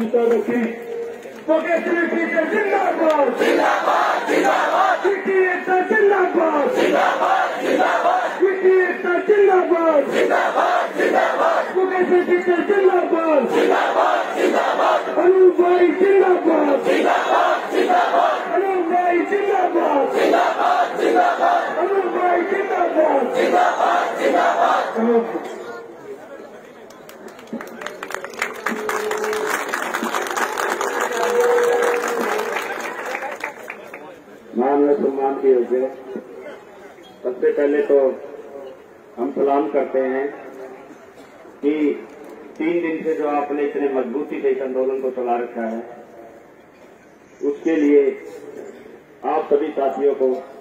सुनता रखें। केसरी टीचर जिंदाबाद जिंदाबाद जिंदाबाद, एकता जिंदाबाद जिंदाबाद जिंदाबाद, एकता जिंदाबाद जिंदाबाद जिंदाबाद, केसरी टीचर जिंदाबाद जिंदाबाद जिंदाबाद, अनूप भाई जिंदाबाद जिंदाबाद जिंदाबाद, अनूप भाई जिंदाबाद जिंदाबाद जिंदाबाद, अनूप भाई जिंदाबाद जिंदाबाद जिंदाबाद। मान व सम्मान के योग्य, सबसे पहले तो हम सलाम करते हैं कि 3 दिन से जो आपने इतने मजबूती से इस आंदोलन को चला रखा है, उसके लिए आप सभी साथियों को